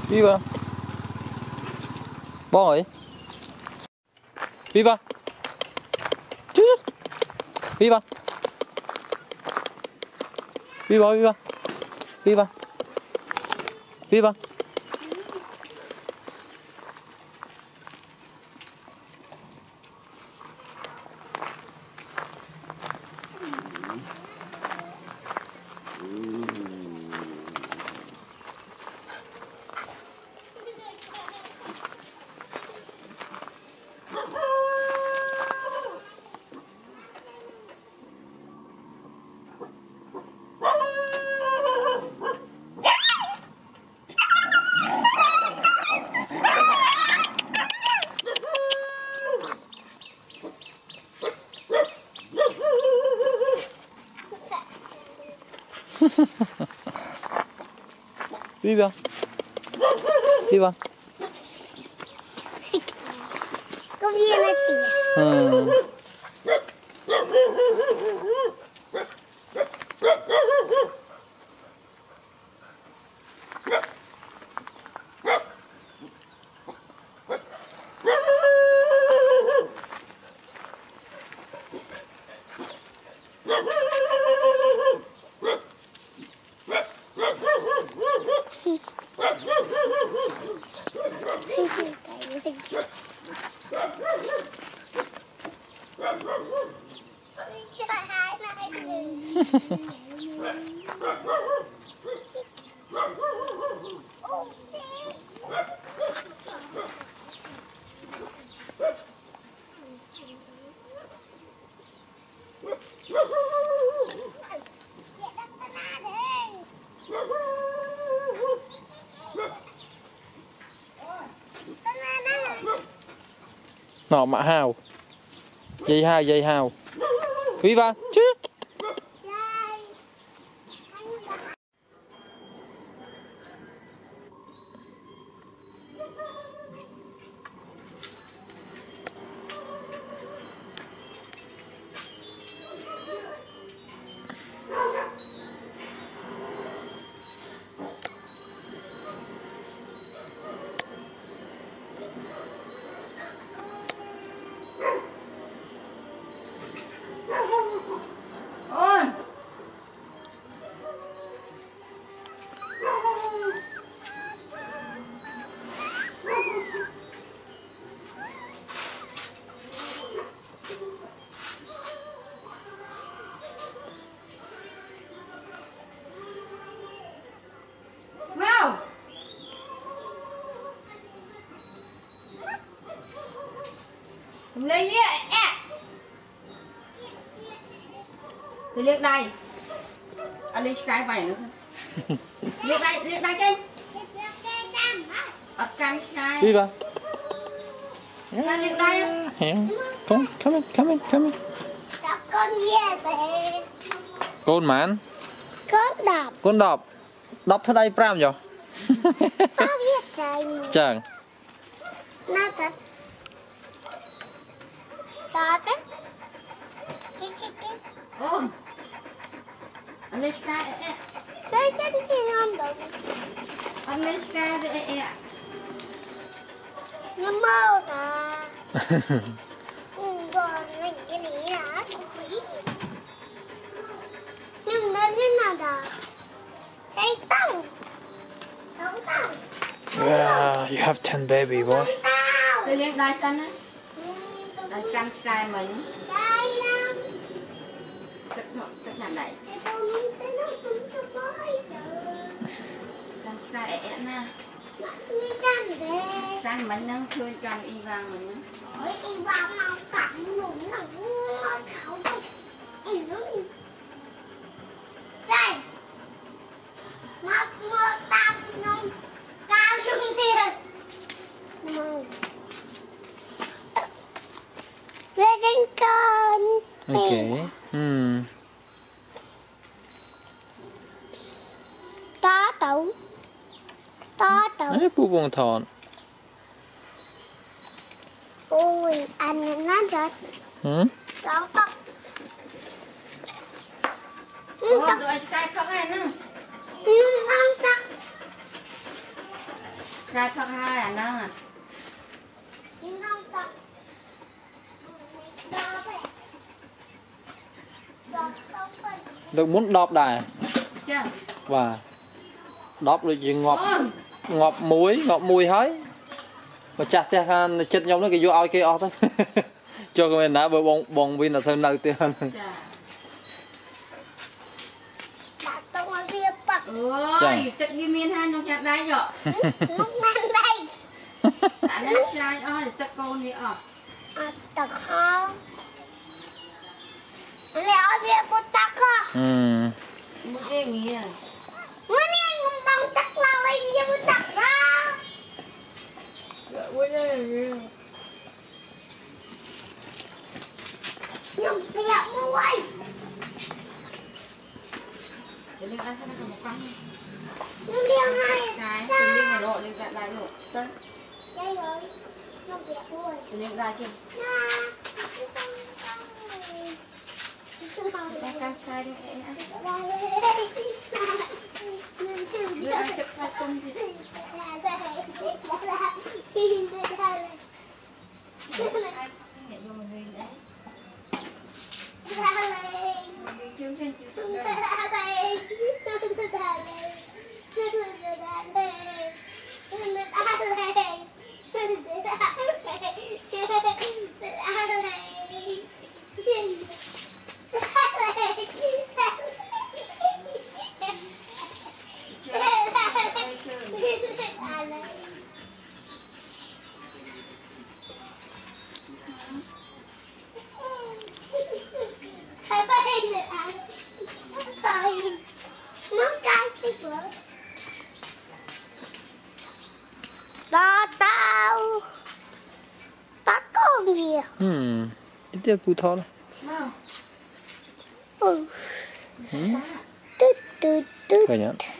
Viva. Boy. Viva. Viva. Viva, Viva. Viva. Viva. Viva. Viva. Có viên này kìa. Nọ mạ hào. Dây hào. Viva chứ. Lên đi ạ. Thì liếc đây. Anh lên cái vải nữa xem. Liếc đây trên. Ở cam cái. Viva. Liếc đây. Come in. Con gì vậy? Con mán. Con đọc. Đọc thôi đây pram rồi. Có biết trời. Chẳng. Nó thật. Đó thế. Ồ. Anh lên cái. Cái chân thì ngon được. Anh lên cái đi. Nó mơ à. Còn mình cái này hả? Nhưng nó thế nào đó? Cái tông. Yeah, you have 10 baby boy. Tôi lên đai xanh á. Đai cam sky mình. Đây lắm. Tất cả này. Cam sky ẻ nè. Cam mình nó khơi cam y vàng mình á. Ôi y vàng màu cặn luôn nó khảo không. Đây. Mơ tam nông cao xuống thiệt. Về trên con. Okay. To tủ. Ấy bu bông thòn. Ui, anh nó rớt. Đó tóc. Tụi anh cái không ăn nữa. Không tóc. trai phật hai à năng à. Được muốn đọp đài. Và đọp rồi gì ngọt muối hết. Mà chặt ra chết nhau nó cái vô ao kia o thôi. Cho mình đã bờ bông viên là sơn nơi tiền. Ôi, tự nhiên miên hai nó chặt đáy rồi. Lúc mang đây. Đã lên trai ơi, tự con đi ở. Tật không? Lẹo gì cô tắc không? Muốn em nghĩ à? Muốn em không bằng tắc lâu anh như muốn tắc ra. Ôi đây. Nhưng bẹo muối. Để lên ăn xem nó còn một con. Nhưng liêng hai. Cái, để lên ở độ, lên lại lại độ. Tới. Đây rồi. Nhưng bẹo muối. Để lên ra chưa? Ra cam chai đi em ăn. Đưa ăn chụp sai công gì. Nhẹ vô mình lên đấy. Mình đi chương trên chương trên. Đó tao tao con gì Ít tiết phụ thọ tít tít tít Vậy nhá.